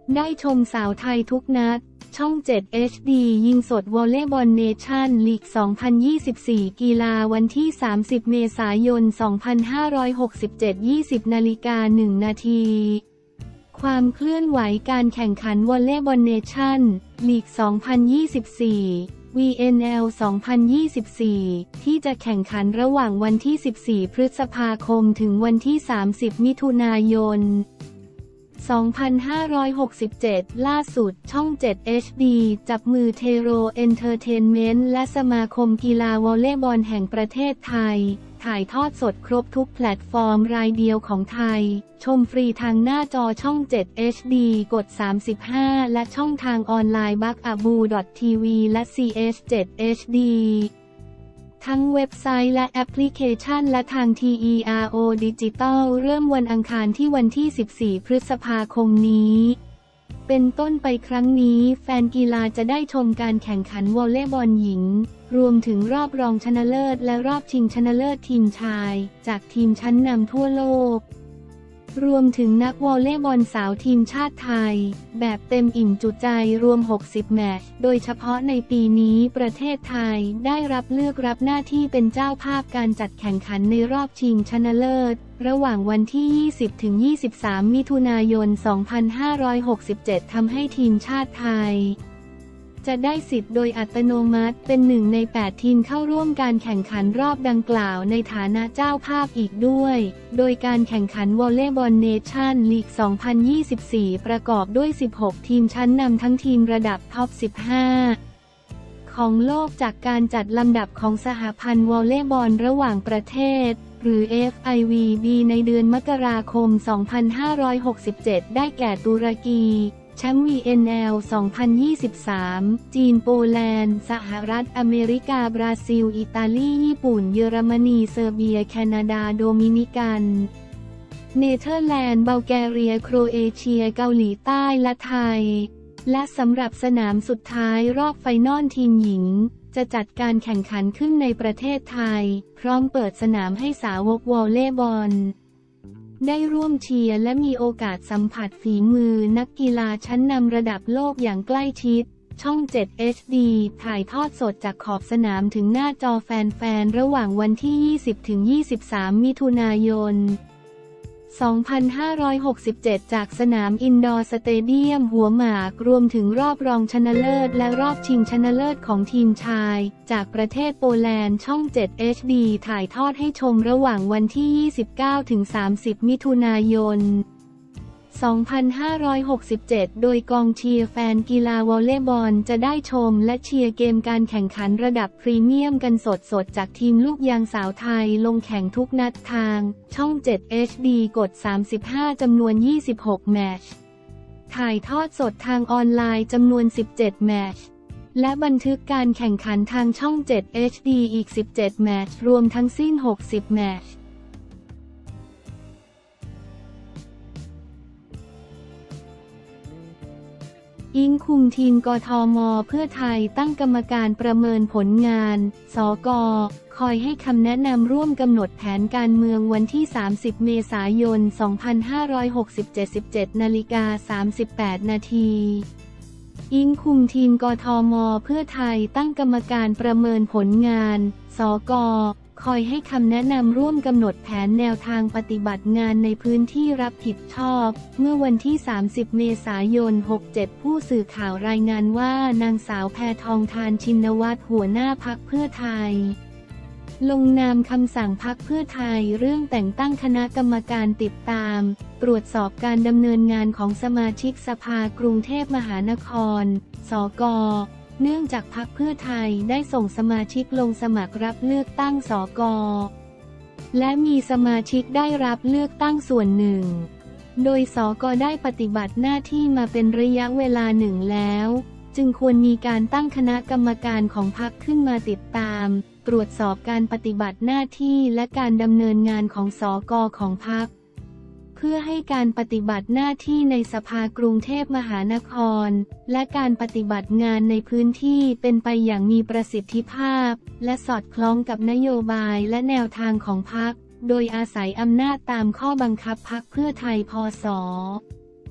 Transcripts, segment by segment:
ได้ชมสาวไทยทุกนัดช่อง 7 HD ยิงสดวอลเลย์บอลเนชั่นลีก 2024 กีฬาวันที่ 30 เมษายน 2567 20:01 นาทีความเคลื่อนไหวการแข่งขันวอลเลย์บอลเนชั่นลีก 2024 VNL 2024 ที่จะแข่งขันระหว่างวันที่ 14 พฤษภาคมถึงวันที่ 30 มิถุนายน 2567 ล่าสุดช่อง 7 HD จับมือเทโรเอนเตอร์เทนเมนต์และสมาคมกีฬาวอลเลย์บอลแห่งประเทศไทยถ่ายทอดสดครบทุกแพลตฟอร์มรายเดียวของไทยชมฟรีทางหน้าจอช่อง 7 HD กด 35 และช่องทางออนไลน์ bagabu.tv และ CS7HD ทั้งเว็บไซต์และแอปพลิเคชันและทาง TERO ดิจิตอลเริ่มวันอังคารที่วันที่ 14 พฤษภาคมนี้เป็นต้นไปครั้งนี้แฟนกีฬาจะได้ชมการแข่งขันวอลเลย์บอลหญิงรวมถึงรอบรองชนะเลิศและรอบชิงชนะเลิศทีมชายจากทีมชั้นนำทั่วโลกรวมถึงนักวอลเลย์บอลสาวทีมชาติไทยแบบเต็มอิ่มจุใจรวม 60 แมตช์โดยเฉพาะในปีนี้ประเทศไทยได้รับเลือกรับหน้าที่เป็นเจ้าภาพการจัดแข่งขันในรอบชิงชนะเลิศระหว่างวันที่ 20-23 มิถุนายน 2567 ทำให้ทีมชาติไทยจะได้สิทธิ์โดยอัตโนมัติเป็นหนึ่งใน 8 ทีมเข้าร่วมการแข่งขันรอบดังกล่าวในฐานะเจ้าภาพอีกด้วยโดยการแข่งขันวอลเลย์บอลเนชั่นลีก 2024 ประกอบด้วย 16 ทีมชั้นนำทั้งทีมระดับท็อป 15 ของโลกจากการจัดลำดับของสหพันธ์วอลเลย์บอลระหว่างประเทศหรือ FIVB ในเดือนมกราคม 2567 ได้แก่ตุรกีแชมป์ VNL 2023 จีนโปแลนด์สหรัฐอเมริกาบราซิลอิตาลีญี่ปุ่นเยอรมนีเซอร์เบียแคนาดาโดมินิกันเนเธอร์แลนด์บัลแกเรียโครเอเชียเกาหลีใต้และไทยและสำหรับสนามสุดท้ายรอบไฟนอลทีมหญิงจะจัดการแข่งขันขึ้นในประเทศไทยพร้อมเปิดสนามให้สาวกวอลเลย์บอลได้ร่วมเชียร์และมีโอกาสสัมผัสฝีมือนักกีฬาชั้นนำระดับโลกอย่างใกล้ชิดช่อง 7 HD ถ่ายทอดสดจากขอบสนามถึงหน้าจอแฟนๆระหว่างวันที่ 20-23 มิถุนายน 2567 จากสนามอินดอร์สเตเดียมหัวหมากรวมถึงรอบรองชนะเลิศและรอบชิงชนะเลิศของทีมชายจากประเทศโปแลนด์ช่อง 7 HD ถ่ายทอดให้ชมระหว่างวันที่ 29-30 มิถุนายน 2567 โดยกองเชียร์แฟนกีฬาวอลเลย์บอลจะได้ชมและเชียร์เกมการแข่งขันระดับพรีเมียมกันสดๆจากทีมลูกยางสาวไทยลงแข่งทุกนัดทางช่อง 7 HD กด 35 จำนวน 26 แมตช์ถ่ายทอดสดทางออนไลน์จำนวน 17 แมตช์และบันทึกการแข่งขันทางช่อง 7 HD อีก 17 แมตช์รวมทั้งสิ้น 60 แมตช์อิงคุมทีมกทม.เพื่อไทยตั้งกรรมการประเมินผลงานสก.คอยให้คำแนะนำร่วมกำหนดแผนการเมืองวันที่ 30 เมษายน 2567 17:38 นาทีอิงคุมทีมกทม.เพื่อไทยตั้งกรรมการประเมินผลงานสก.คอยให้คำแนะนำร่วมกำหนดแผนแนวทางปฏิบัติงานในพื้นที่รับผิดชอบเมื่อวันที่ 30 เมษายน 67 ผู้สื่อข่าวรายงานว่านางสาวแพทองธารชินวัตรหัวหน้าพรรคเพื่อไทยลงนามคำสั่งพรรคเพื่อไทยเรื่องแต่งตั้งคณะกรรมการติดตามตรวจสอบการดำเนินงานของสมาชิกสภากรุงเทพมหานครสก.เนื่องจากพรรคเพื่อไทยได้ส่งสมาชิกลงสมัครรับเลือกตั้งสก.และมีสมาชิกได้รับเลือกตั้งส่วนหนึ่งโดยสก.ได้ปฏิบัติหน้าที่มาเป็นระยะเวลาหนึ่งแล้วจึงควรมีการตั้งคณะกรรมการของพรรคขึ้นมาติดตามตรวจสอบการปฏิบัติหน้าที่และการดำเนินงานของสก.ของพรรคเพื่อให้การปฏิบัติหน้าที่ในสภากรุงเทพมหานครและการปฏิบัติงานในพื้นที่เป็นไปอย่างมีประสิทธิภาพและสอดคล้องกับนโยบายและแนวทางของพรรคโดยอาศัยอำนาจตามข้อบังคับพรรคเพื่อไทยพ.ศ.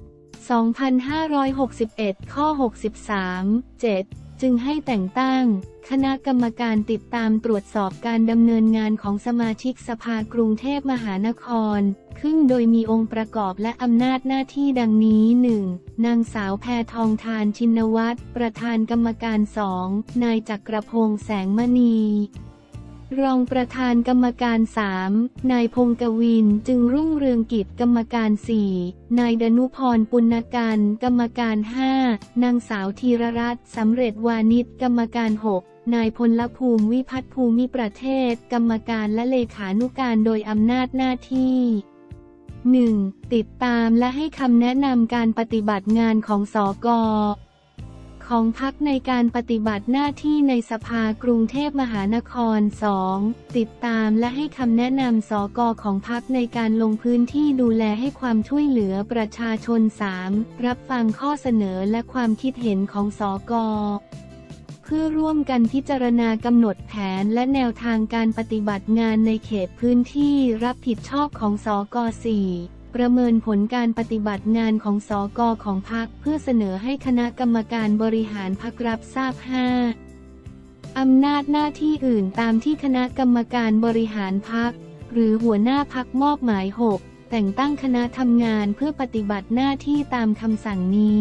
2561 ข้อ 63 7 จึงให้แต่งตั้งคณะกรรมการติดตามตรวจสอบการดำเนินงานของสมาชิกสภากรุงเทพมหานครขึ้นโดยมีองค์ประกอบและอำนาจหน้าที่ดังนี้ 1. นางสาวแพทองธารชินวัตรประธานกรรมการ 2. นายจักรพงษ์แสงมณีรองประธานกรรมการ 3. นายพงศ์กวินจึงรุ่งเรืองกิจกรรมการ 4. นายดนุพรปุณกันกรรมการ 5. นางสาวธีรรัตน์สำเร็จวานิชกรรมการ 6. นายพลภูมิวิพัฒน์ภูมิประเทศกรรมการและเลขานุการโดยอำนาจหน้าที่ 1. ติดตามและให้คำแนะนำการปฏิบัติงานของสก.ของพรรคในการปฏิบัติหน้าที่ในสภากรุงเทพมหานคร 2. ติดตามและให้คำแนะนำสก.ของพรรคในการลงพื้นที่ดูแลให้ความช่วยเหลือประชาชน 3. รับฟังข้อเสนอและความคิดเห็นของสก.เพื่อร่วมกันพิจารณากำหนดแผนและแนวทางการปฏิบัติงานในเขตพื้นที่รับผิดชอบของสก. 4. ประเมินผลการปฏิบัติงานของสก.ของพรรคเพื่อเสนอให้คณะกรรมการบริหารพรรครับทราบ 5. อำนาจหน้าที่อื่นตามที่คณะกรรมการบริหารพรรคหรือหัวหน้าพรรคมอบหมาย 6. แต่งตั้งคณะทำงานเพื่อปฏิบัติหน้าที่ตามคำสั่งนี้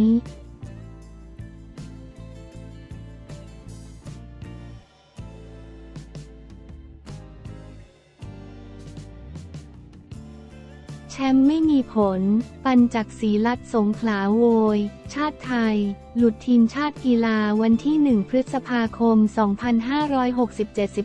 แชมป์ไม่มีผลปัญจักษ์ศรีลัดสงขลาโวย ชาติไทย หลุดทีมชาติกีฬาวันที่ 1 พฤษภาคม 2567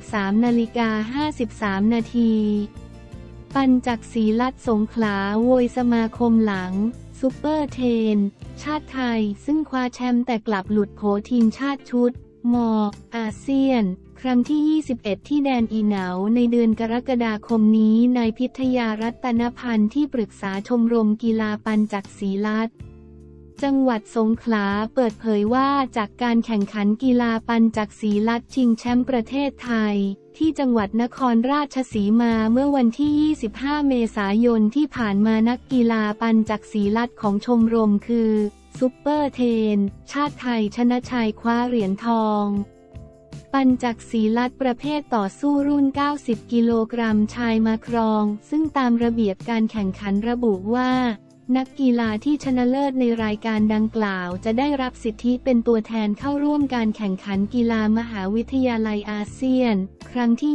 13:53 นาทีปัญจักษ์ศรีลัดสงขลาโวยสมาคมหลังซุปเปอร์เทนชาติไทยซึ่งคว้าแชมป์แต่กลับหลุดโผทีมชาติชุดม.อาเซียนครั้งที่ 21 ที่แดนอีเหนาในเดือนกรกฎาคมนี้นายพิทยารัตนพันธ์ที่ปรึกษาชมรมกีฬาปัญจักษ์ศรีลัดจังหวัดสงขลาเปิดเผยว่าจากการแข่งขันกีฬาปัญจักษ์ศรีลัดชิงแชมป์ประเทศไทยที่จังหวัดนครราชสีมาเมื่อวันที่ 25 เมษายนที่ผ่านมานักกีฬาปัญจักษ์ศรีลัดของชมรมคือซุปเปอร์เทนชาติไทยชนะชัยคว้าเหรียญทองปัญจักษ์ศรีลัดประเภทต่อสู้รุ่น 90 กิโลกรัมชายมาครองซึ่งตามระเบียบการแข่งขันระบุว่านักกีฬาที่ชนะเลิศในรายการดังกล่าวจะได้รับสิทธิเป็นตัวแทนเข้าร่วมการแข่งขันกีฬามหาวิทยาลัยอาเซียนครั้งที่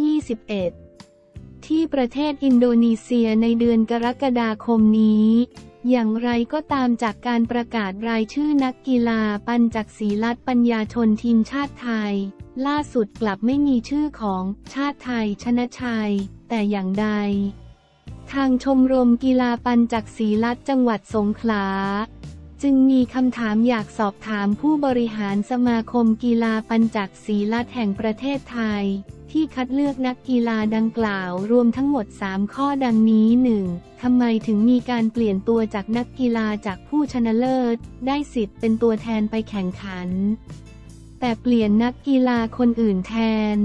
21 ที่ประเทศอินโดนีเซียในเดือนกรกฎาคมนี้อย่างไรก็ตามจากการประกาศรายชื่อนักกีฬาปัญจักษ์ศรีลัดปัญญาชนทีมชาติไทยล่าสุดกลับไม่มีชื่อของชาติไทยชนะชัยแต่อย่างใดทางชมรมกีฬาปัญจักษ์ศรีลัดจังหวัดสงขลาจึงมีคำถามอยากสอบถามผู้บริหารสมาคมกีฬาปัญจักษ์ศรีลัดแห่งประเทศไทยที่คัดเลือกนักกีฬาดังกล่าวรวมทั้งหมด 3 ข้อดังนี้ 1. ทำไมถึงมีการเปลี่ยนตัวจากนักกีฬาจากผู้ชนะเลิศได้สิทธิ์เป็นตัวแทนไปแข่งขันแต่เปลี่ยนนักกีฬาคนอื่นแทน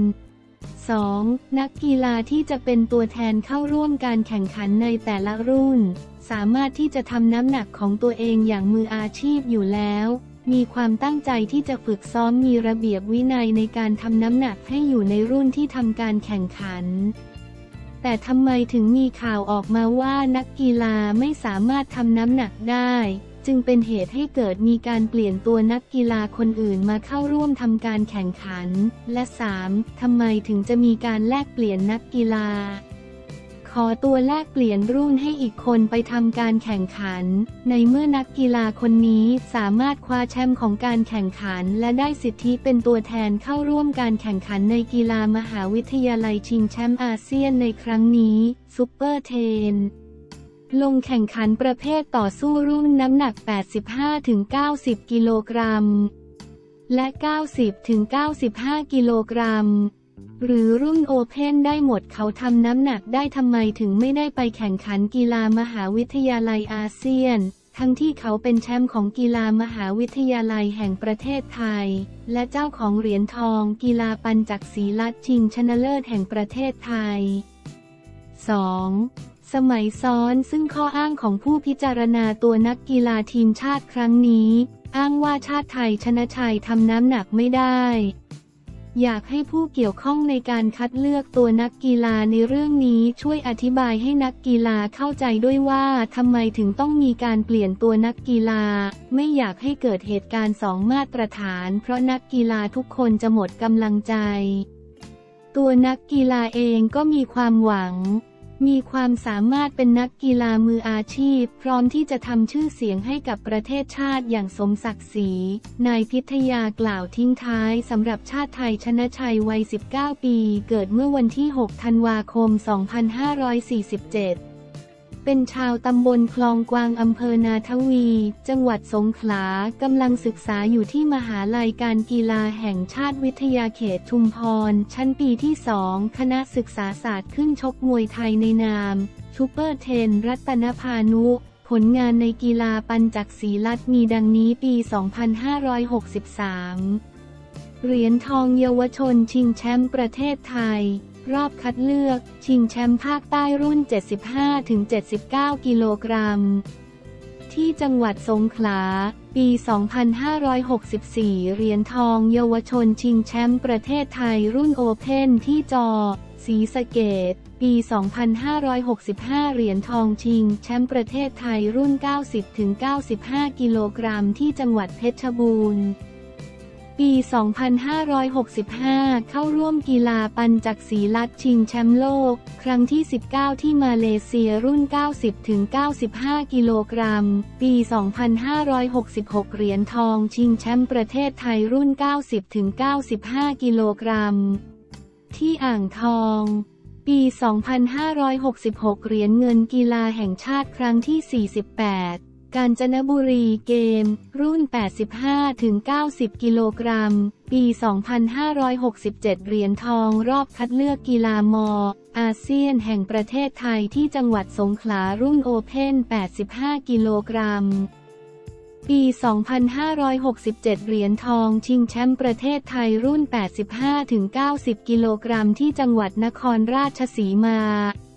2. นักกีฬาที่จะเป็นตัวแทนเข้าร่วมการแข่งขันในแต่ละรุ่นสามารถที่จะทำน้ำหนักของตัวเองอย่างมืออาชีพอยู่แล้วมีความตั้งใจที่จะฝึกซ้อมมีระเบียบวินัยในการทำน้ำหนักให้อยู่ในรุ่นที่ทำการแข่งขันแต่ทำไมถึงมีข่าวออกมาว่านักกีฬาไม่สามารถทำน้ำหนักได้จึงเป็นเหตุให้เกิดมีการเปลี่ยนตัวนักกีฬาคนอื่นมาเข้าร่วมทำการแข่งขันและ 3. ทำไมถึงจะมีการแลกเปลี่ยนนักกีฬาขอตัวแลกเปลี่ยนรุ่นให้อีกคนไปทำการแข่งขันในเมื่อนักกีฬาคนนี้สามารถคว้าแชมป์ของการแข่งขันและได้สิทธิเป็นตัวแทนเข้าร่วมการแข่งขันในกีฬามหาวิทยาลัยชิงแชมป์อาเซียนในครั้งนี้ซุปเปอร์เทนลงแข่งขันประเภทต่อสู้รุ่นน้ำหนัก 85-90 กิโลกรัมและ 90-95 กิโลกรัมหรือรุ่นโอเพ่นได้หมดเขาทำน้ำหนักได้ทำไมถึงไม่ได้ไปแข่งขันกีฬามหาวิทยาลัยอาเซียนทั้งที่เขาเป็นแชมป์ของกีฬามหาวิทยาลัยแห่งประเทศไทยและเจ้าของเหรียญทองกีฬาปัญจักษ์ศรีลัดชิงชนะเลิศแห่งประเทศไทย 2. สมัยซ้อนซึ่งข้ออ้างของผู้พิจารณาตัวนักกีฬาทีมชาติครั้งนี้อ้างว่าชาติไทยชนะชัยทำน้ำหนักไม่ได้อยากให้ผู้เกี่ยวข้องในการคัดเลือกตัวนักกีฬาในเรื่องนี้ช่วยอธิบายให้นักกีฬาเข้าใจด้วยว่าทำไมถึงต้องมีการเปลี่ยนตัวนักกีฬาไม่อยากให้เกิดเหตุการณ์2 มาตรฐานเพราะนักกีฬาทุกคนจะหมดกำลังใจตัวนักกีฬาเองก็มีความหวังมีความสามารถเป็นนักกีฬามืออาชีพพร้อมที่จะทำชื่อเสียงให้กับประเทศชาติอย่างสมศักดิ์ศรีนายพิทยากล่าวทิ้งท้ายสำหรับชาติไทยชนะชัยวัย 19 ปีเกิดเมื่อวันที่ 6 ธันวาคม 2547เป็นชาวตำบลคลองกวางอำเภอนาทวีจังหวัดสงขลากำลังศึกษาอยู่ที่มหาลัยการกีฬาแห่งชาติวิทยาเขตชุมพรชั้นปีที่ 2 คณะศึกษาศาสตร์ขึ้นชกมวยไทยในนามซูเปอร์10รัตนพานุผลงานในกีฬาปัญจักษีลัดมีดังนี้ปี 2563 เหรียญทองเยาวชนชิงแชมป์ประเทศไทยรอบคัดเลือกชิงแชมป์ภาคใต้รุ่น 75-79 กิโลกรัมที่จังหวัดสงขลาปี 2564 เหรียญทองเยาวชนชิงแชมป์ประเทศไทยรุ่นโอเพ่นที่จอศรีสะเกษปี 2565 เหรียญทองชิงแชมป์ประเทศไทยรุ่น 90-95 กิโลกรัมที่จังหวัดเพชรบูรณ์ปี 2565 เข้าร่วมกีฬาปัญจักษีลัดชิงแชมป์โลกครั้งที่ 19 ที่มาเลเซียรุ่น 90-95 กิโลกรัมปี 2566 เหรียญทองชิงแชมป์ประเทศไทยรุ่น 90-95 กิโลกรัมที่อ่างทองปี 2566 เหรียญเงินกีฬาแห่งชาติครั้งที่ 48กาญจนบุรีเกมรุ่น 85-90 กิโลกรัมปี 2567 เหรียญทองรอบคัดเลือกกีฬามอาเซียนแห่งประเทศไทยที่จังหวัดสงขลารุ่นโอเพ่น 85 กิโลกรัมปี 2567 เหรียญทองชิงแชมป์ประเทศไทยรุ่น 85-90 กิโลกรัมที่จังหวัดนครราชสีมา